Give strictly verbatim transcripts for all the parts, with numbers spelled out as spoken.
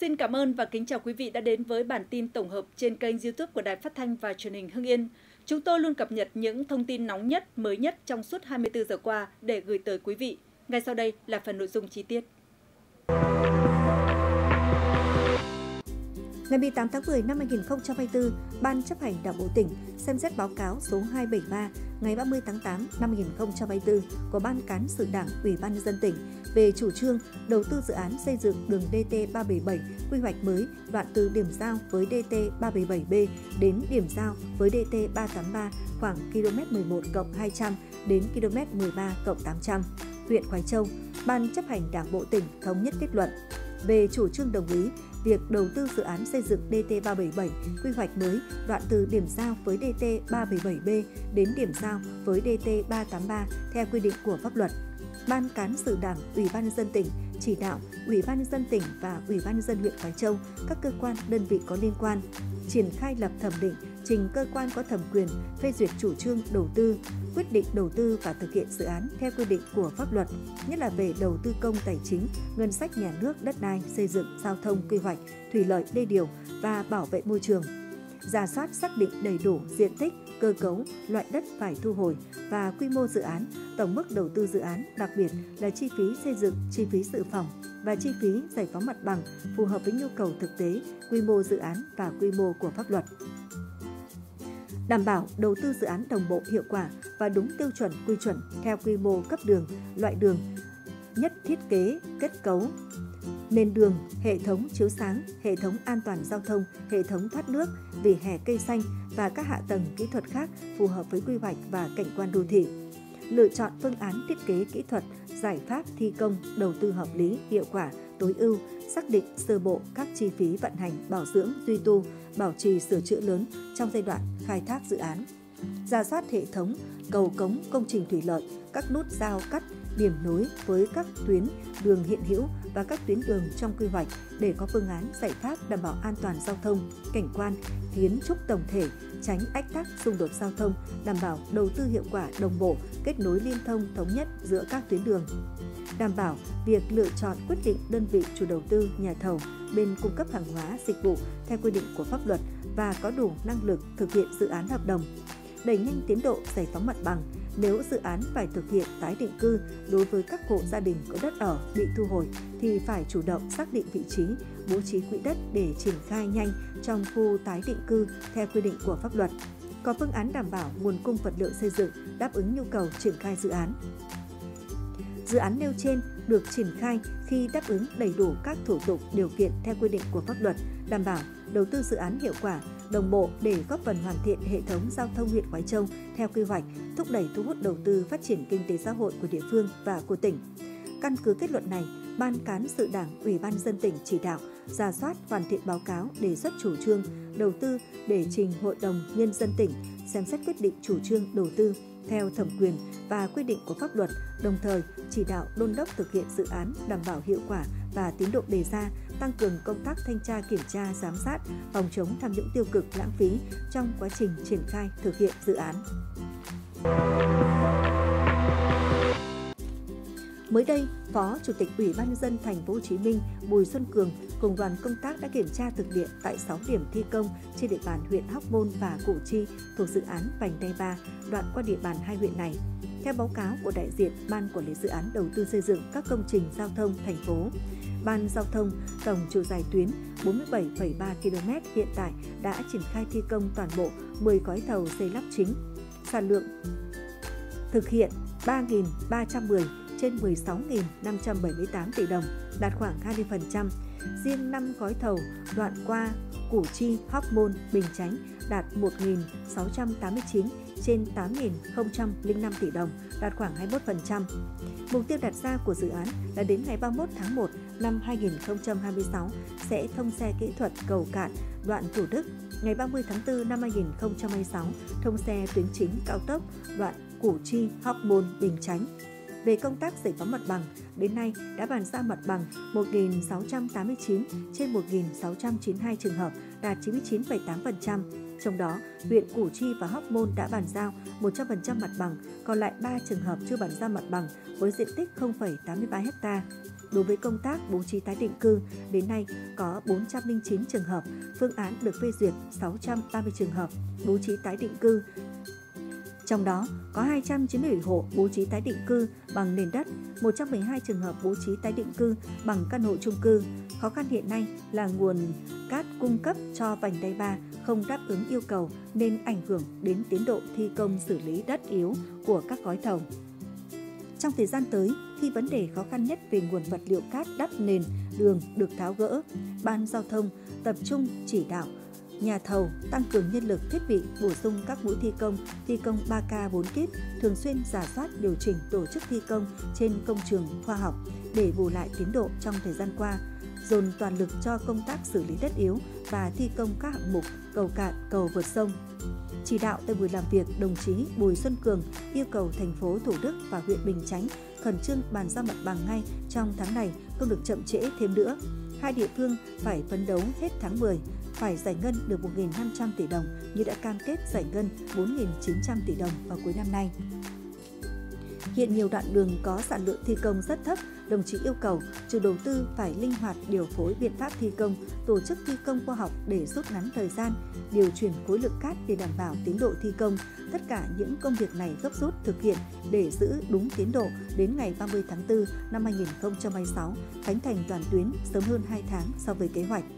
Xin cảm ơn và kính chào quý vị đã đến với bản tin tổng hợp trên kênh YouTube của Đài Phát thanh và Truyền hình Hưng Yên. Chúng tôi luôn cập nhật những thông tin nóng nhất, mới nhất trong suốt hai mươi tư giờ qua để gửi tới quý vị. Ngay sau đây là phần nội dung chi tiết. Ngày mười tám tháng mười năm hai nghìn không trăm hai mươi tư, Ban chấp hành Đảng bộ tỉnh xem xét báo cáo số hai bảy ba ngày ba mươi tháng tám năm hai nghìn không trăm hai mươi tư của Ban Cán sự Đảng Ủy ban nhân dân tỉnh về chủ trương đầu tư dự án xây dựng đường D T ba bảy bảy quy hoạch mới đoạn từ điểm giao với D T ba bảy bảy B đến điểm giao với D T ba tám ba khoảng km mười một cộng hai trăm đến km mười ba cộng tám trăm. Huyện Khoái Châu, Ban chấp hành Đảng bộ tỉnh thống nhất kết luận về chủ trương đồng ý việc đầu tư dự án xây dựng D T ba bảy bảy quy hoạch mới đoạn từ điểm giao với D T ba bảy bảy B đến điểm giao với D T ba tám ba theo quy định của pháp luật. Ban Cán sự Đảng Ủy ban nhân dân tỉnh chỉ đạo Ủy ban nhân dân tỉnh và Ủy ban nhân dân huyện Khoái Châu, các cơ quan đơn vị có liên quan triển khai lập thẩm định, trình cơ quan có thẩm quyền phê duyệt chủ trương đầu tư, quyết định đầu tư và thực hiện dự án theo quy định của pháp luật, nhất là về đầu tư công tài chính, ngân sách nhà nước, đất đai, xây dựng, giao thông, quy hoạch, thủy lợi, đê điều và bảo vệ môi trường. Rà soát xác định đầy đủ diện tích, cơ cấu, loại đất phải thu hồi và quy mô dự án, tổng mức đầu tư dự án, đặc biệt là chi phí xây dựng, chi phí dự phòng và chi phí giải phóng mặt bằng phù hợp với nhu cầu thực tế, quy mô dự án và quy mô của pháp luật. Đảm bảo đầu tư dự án đồng bộ, hiệu quả và đúng tiêu chuẩn quy chuẩn theo quy mô cấp đường, loại đường, nhất thiết kế, kết cấu, nền đường, hệ thống chiếu sáng, hệ thống an toàn giao thông, hệ thống thoát nước, vỉa hè cây xanh và các hạ tầng kỹ thuật khác phù hợp với quy hoạch và cảnh quan đô thị. Lựa chọn phương án thiết kế kỹ thuật, giải pháp thi công, đầu tư hợp lý, hiệu quả, tối ưu, xác định sơ bộ các chi phí vận hành, bảo dưỡng, duy tu, bảo trì, sửa chữa lớn trong giai đoạn khai thác dự án. Rà soát hệ thống cầu cống, công trình thủy lợi, các nút giao cắt, điểm nối với các tuyến đường hiện hữu và các tuyến đường trong quy hoạch để có phương án giải pháp đảm bảo an toàn giao thông, cảnh quan, kiến trúc tổng thể, tránh ách tắc xung đột giao thông, đảm bảo đầu tư hiệu quả đồng bộ, kết nối liên thông thống nhất giữa các tuyến đường. Đảm bảo việc lựa chọn quyết định đơn vị chủ đầu tư, nhà thầu, bên cung cấp hàng hóa, dịch vụ theo quy định của pháp luật và có đủ năng lực thực hiện dự án hợp đồng. Đẩy nhanh tiến độ giải phóng mặt bằng. Nếu dự án phải thực hiện tái định cư đối với các hộ gia đình có đất ở bị thu hồi thì phải chủ động xác định vị trí, bố trí quỹ đất để triển khai nhanh trong khu tái định cư theo quy định của pháp luật. Có phương án đảm bảo nguồn cung vật liệu xây dựng đáp ứng nhu cầu triển khai dự án. Dự án nêu trên được triển khai khi đáp ứng đầy đủ các thủ tục, điều kiện theo quy định của pháp luật, đảm bảo đầu tư dự án hiệu quả, đồng bộ để góp phần hoàn thiện hệ thống giao thông huyện Khoái Châu theo quy hoạch, thúc đẩy thu hút đầu tư phát triển kinh tế xã hội của địa phương và của tỉnh. Căn cứ kết luận này, Ban Cán sự Đảng Ủy ban nhân dân tỉnh chỉ đạo rà soát, hoàn thiện báo cáo đề xuất chủ trương đầu tư để trình Hội đồng Nhân dân tỉnh xem xét quyết định chủ trương đầu tư theo thẩm quyền và quy định của pháp luật, đồng thời chỉ đạo đôn đốc thực hiện dự án đảm bảo hiệu quả và tiến độ đề ra, tăng cường công tác thanh tra kiểm tra, giám sát, phòng chống tham nhũng tiêu cực, lãng phí trong quá trình triển khai thực hiện dự án. Mới đây, Phó Chủ tịch Ủy ban nhân dân thành phố Hồ Chí Minh Bùi Xuân Cường cùng đoàn công tác đã kiểm tra thực địa tại sáu điểm thi công trên địa bàn huyện Hóc Môn và Củ Chi thuộc dự án vành đai ba đoạn qua địa bàn hai huyện này. Theo báo cáo của đại diện Ban Quản lý Dự án Đầu tư xây dựng các công trình giao thông thành phố, Ban Giao thông tổng chiều dài tuyến bốn mươi bảy phẩy ba ki lô mét hiện tại đã triển khai thi công toàn bộ mười gói thầu xây lắp chính. Sản lượng thực hiện ba nghìn ba trăm mười trên mười sáu nghìn năm trăm bảy mươi tám tỷ đồng, đạt khoảng hai mươi phần trăm. Riêng năm gói thầu đoạn qua Củ Chi, Hóc Môn, Bình Chánh đạt một nghìn sáu trăm tám mươi chín trên tám nghìn không trăm lẻ năm tỷ đồng, đạt khoảng hai mươi mốt phần trăm. Mục tiêu đặt ra của dự án là đến ngày ba mươi mốt tháng một năm hai nghìn không trăm hai mươi sáu sẽ thông xe kỹ thuật cầu cạn đoạn Thủ Đức, ngày ba mươi tháng tư năm hai nghìn không trăm hai mươi sáu thông xe tuyến chính cao tốc đoạn Củ Chi, Hóc Môn, Bình Chánh. Về công tác giải phóng mặt bằng, đến nay đã bàn giao mặt bằng một nghìn sáu trăm tám mươi chín trên một nghìn sáu trăm chín mươi hai trường hợp, đạt chín mươi chín phẩy tám phần trăm. Trong đó, huyện Củ Chi và Hóc Môn đã bàn giao một trăm phần trăm mặt bằng, còn lại ba trường hợp chưa bàn giao mặt bằng với diện tích không phẩy tám mươi ba ha. Đối với công tác bố trí tái định cư, đến nay có bốn trăm lẻ chín trường hợp, phương án được phê duyệt sáu trăm ba mươi trường hợp bố trí tái định cư. Trong đó có hai trăm chín mươi bảy hộ bố trí tái định cư bằng nền đất, một trăm mười hai trường hợp bố trí tái định cư bằng căn hộ chung cư. Khó khăn hiện nay là nguồn cát cung cấp cho vành đai ba không đáp ứng yêu cầu nên ảnh hưởng đến tiến độ thi công xử lý đất yếu của các gói thầu. Trong thời gian tới, khi vấn đề khó khăn nhất về nguồn vật liệu cát đắp nền đường được tháo gỡ, Ban Giao thông tập trung chỉ đạo nhà thầu tăng cường nhân lực thiết bị, bổ sung các mũi thi công, thi công ba K bốn kíp, thường xuyên rà soát điều chỉnh tổ chức thi công trên công trường khoa học để bù lại tiến độ trong thời gian qua, dồn toàn lực cho công tác xử lý đất yếu và thi công các hạng mục cầu cạn, cầu vượt sông. Chỉ đạo tại buổi làm việc, đồng chí Bùi Xuân Cường yêu cầu thành phố Thủ Đức và huyện Bình Chánh khẩn trương bàn giao mặt bằng ngay trong tháng này, không được chậm trễ thêm nữa. Hai địa phương phải phấn đấu hết tháng mười, phải giải ngân được một nghìn năm trăm tỷ đồng như đã cam kết giải ngân bốn nghìn chín trăm tỷ đồng vào cuối năm nay. Hiện nhiều đoạn đường có sản lượng thi công rất thấp, đồng chí yêu cầu chủ đầu tư phải linh hoạt điều phối biện pháp thi công, tổ chức thi công khoa học để rút ngắn thời gian, điều chuyển khối lượng cát để đảm bảo tiến độ thi công. Tất cả những công việc này gấp rút thực hiện để giữ đúng tiến độ đến ngày ba mươi tháng tư năm hai nghìn không trăm hai mươi sáu, khánh thành toàn tuyến sớm hơn hai tháng so với kế hoạch.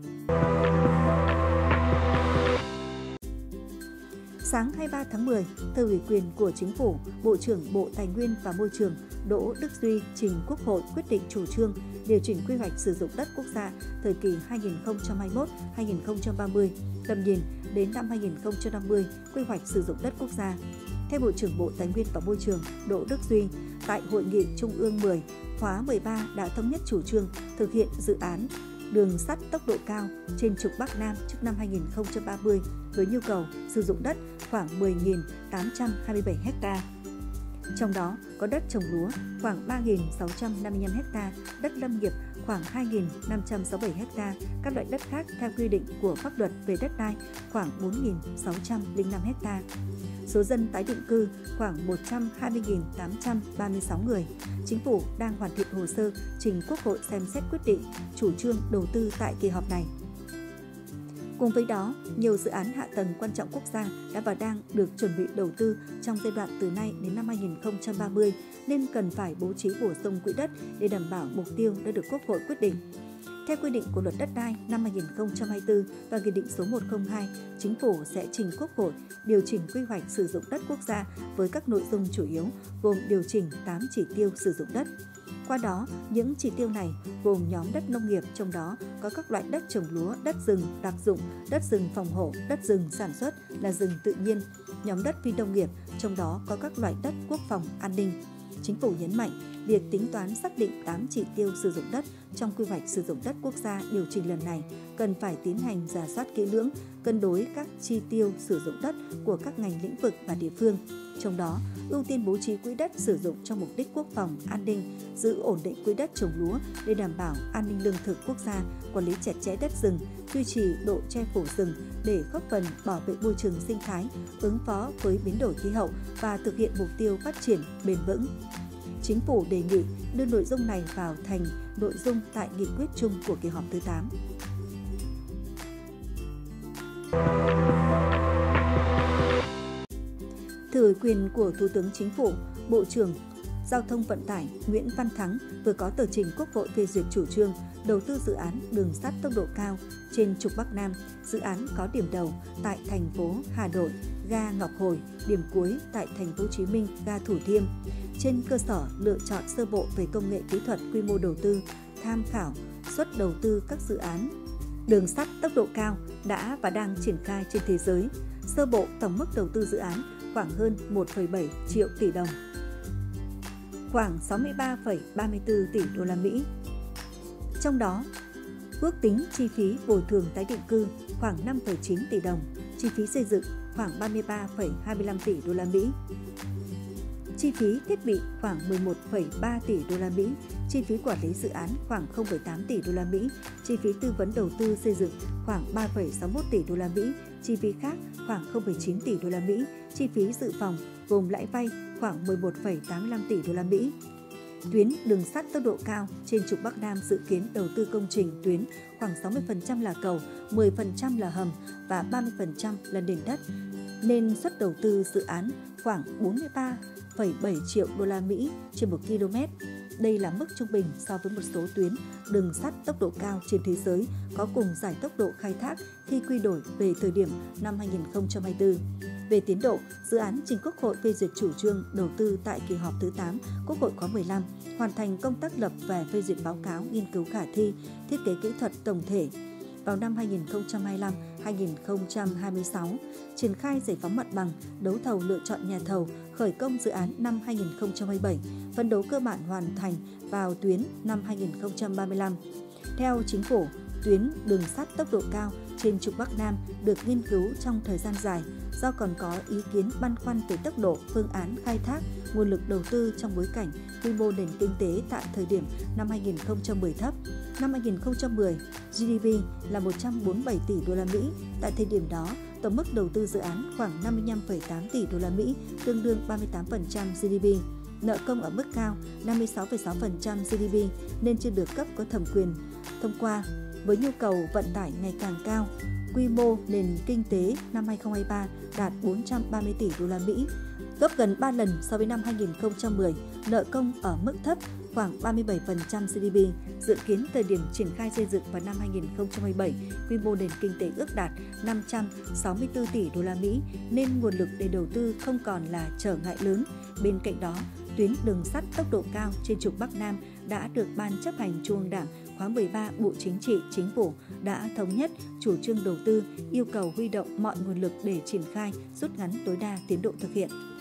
Sáng hai mươi ba tháng mười, thừa ủy quyền của Chính phủ, Bộ trưởng Bộ Tài nguyên và Môi trường Đỗ Đức Duy trình Quốc hội quyết định chủ trương điều chỉnh quy hoạch sử dụng đất quốc gia thời kỳ hai nghìn không trăm hai mươi mốt đến hai nghìn không trăm ba mươi, tầm nhìn đến năm hai nghìn không trăm năm mươi, quy hoạch sử dụng đất quốc gia. Theo Bộ trưởng Bộ Tài nguyên và Môi trường Đỗ Đức Duy, tại Hội nghị Trung ương mười, khóa mười ba đã thống nhất chủ trương thực hiện dự án đường sắt tốc độ cao trên trục Bắc Nam trước năm hai nghìn không trăm ba mươi với nhu cầu sử dụng đất khoảng mười nghìn tám trăm hai mươi bảy ha. Trong đó có đất trồng lúa khoảng ba nghìn sáu trăm năm mươi lăm ha, đất lâm nghiệp khoảng hai nghìn năm trăm sáu mươi bảy ha, các loại đất khác theo quy định của pháp luật về đất đai khoảng bốn nghìn sáu trăm lẻ năm ha. Số dân tái định cư khoảng một trăm hai mươi nghìn tám trăm ba mươi sáu người. Chính phủ đang hoàn thiện hồ sơ trình Quốc hội xem xét quyết định chủ trương đầu tư tại kỳ họp này. Cùng với đó, nhiều dự án hạ tầng quan trọng quốc gia đã và đang được chuẩn bị đầu tư trong giai đoạn từ nay đến năm hai nghìn không trăm ba mươi nên cần phải bố trí bổ sung quỹ đất để đảm bảo mục tiêu đã được Quốc hội quyết định. Theo quy định của Luật Đất đai năm hai nghìn không trăm hai mươi tư và Nghị định số một không hai, Chính phủ sẽ trình Quốc hội điều chỉnh quy hoạch sử dụng đất quốc gia với các nội dung chủ yếu gồm điều chỉnh tám chỉ tiêu sử dụng đất. Qua đó, những chỉ tiêu này gồm nhóm đất nông nghiệp, trong đó có các loại đất trồng lúa, đất rừng đặc dụng, đất rừng phòng hộ, đất rừng sản xuất là rừng tự nhiên, nhóm đất phi nông nghiệp, trong đó có các loại đất quốc phòng, an ninh. Chính phủ nhấn mạnh, việc tính toán xác định tám chỉ tiêu sử dụng đất trong quy hoạch sử dụng đất quốc gia điều chỉnh lần này cần phải tiến hành rà soát kỹ lưỡng, cân đối các chi tiêu sử dụng đất của các ngành lĩnh vực và địa phương. Trong đó, ưu tiên bố trí quỹ đất sử dụng cho mục đích quốc phòng, an ninh, giữ ổn định quỹ đất trồng lúa để đảm bảo an ninh lương thực quốc gia, quản lý chặt chẽ đất rừng, duy trì độ che phủ rừng để góp phần bảo vệ môi trường sinh thái, ứng phó với biến đổi khí hậu và thực hiện mục tiêu phát triển bền vững. Chính phủ đề nghị đưa nội dung này vào thành nội dung tại nghị quyết chung của kỳ họp thứ tám. Thừa ủy quyền của Thủ tướng Chính phủ, Bộ trưởng Giao thông Vận tải Nguyễn Văn Thắng vừa có tờ trình Quốc hội phê duyệt chủ trương đầu tư dự án đường sắt tốc độ cao trên trục Bắc Nam. Dự án có điểm đầu tại thành phố Hà Nội, ga Ngọc Hồi, điểm cuối tại thành phố Hồ Chí Minh, ga Thủ Thiêm. Trên cơ sở lựa chọn sơ bộ về công nghệ kỹ thuật, quy mô đầu tư, tham khảo suất đầu tư các dự án đường sắt tốc độ cao đã và đang triển khai trên thế giới. Sơ bộ tổng mức đầu tư dự án khoảng hơn một phẩy bảy triệu tỷ đồng, khoảng sáu mươi ba phẩy ba mươi tư tỷ đô la Mỹ. Trong đó, ước tính chi phí bồi thường tái định cư khoảng năm phẩy chín tỷ đồng, chi phí xây dựng khoảng ba mươi ba phẩy hai mươi lăm tỷ đô la Mỹ. Chi phí thiết bị khoảng mười một phẩy ba tỷ đô la Mỹ, chi phí quản lý dự án khoảng không phẩy tám tỷ đô la Mỹ, chi phí tư vấn đầu tư xây dựng khoảng ba phẩy sáu mươi mốt tỷ đô la Mỹ, chi phí khác khoảng không phẩy chín tỷ đô la Mỹ, chi phí dự phòng gồm lãi vay khoảng mười một phẩy tám mươi lăm tỷ đô la Mỹ. Tuyến đường sắt tốc độ cao trên trục Bắc Nam dự kiến đầu tư công trình tuyến khoảng sáu mươi phần trăm là cầu, mười phần trăm là hầm và ba mươi phần trăm là nền đất, nên suất đầu tư dự án khoảng bốn mươi ba phẩy bảy triệu đô la Mỹ trên một km. Đây là mức trung bình so với một số tuyến đường sắt tốc độ cao trên thế giới có cùng giải tốc độ khai thác khi quy đổi về thời điểm năm hai nghìn không trăm hai mươi tư. Về tiến độ, dự án trình Quốc hội phê duyệt chủ trương đầu tư tại kỳ họp thứ tám Quốc hội khóa mười lăm, hoàn thành công tác lập và phê duyệt báo cáo nghiên cứu khả thi, thiết kế kỹ thuật tổng thể vào năm hai nghìn không trăm hai mươi lăm đến hai nghìn không trăm hai mươi sáu, triển khai giải phóng mặt bằng, đấu thầu lựa chọn nhà thầu, khởi công dự án năm hai nghìn không trăm hai mươi bảy, phấn đấu cơ bản hoàn thành vào tuyến năm hai nghìn không trăm ba mươi lăm. Theo Chính phủ, tuyến đường sắt tốc độ cao trên trục Bắc Nam được nghiên cứu trong thời gian dài do còn có ý kiến băn khoăn về tốc độ, phương án khai thác, nguồn lực đầu tư trong bối cảnh quy mô nền kinh tế tại thời điểm năm hai nghìn không trăm mười thấp. Năm hai nghìn không trăm mười, giê đê pê là một trăm bốn mươi bảy tỷ đô la Mỹ. Tại thời điểm đó, tổng mức đầu tư dự án khoảng năm mươi lăm phẩy tám tỷ đô la Mỹ, tương đương ba mươi tám phần trăm giê đê pê. Nợ công ở mức cao năm mươi sáu phẩy sáu phần trăm giê đê pê nên chưa được cấp có thẩm quyền thông qua. Với nhu cầu vận tải ngày càng cao, quy mô nền kinh tế năm hai nghìn không trăm hai mươi ba đạt bốn trăm ba mươi tỷ đô la Mỹ, gấp gần ba lần so với năm hai nghìn không trăm mười. Nợ công ở mức thấp khoảng ba mươi bảy phần trăm giê đê pê. Dự kiến thời điểm triển khai xây dựng vào năm hai nghìn không trăm hai mươi bảy, quy mô nền kinh tế ước đạt năm trăm sáu mươi tư tỷ đô la Mỹ nên nguồn lực để đầu tư không còn là trở ngại lớn. Bên cạnh đó, tuyến đường sắt tốc độ cao trên trục Bắc Nam đã được Ban chấp hành Trung ương Đảng khóa mười ba Bộ Chính trị, Chính phủ đã thống nhất chủ trương đầu tư, yêu cầu huy động mọi nguồn lực để triển khai, rút ngắn tối đa tiến độ thực hiện.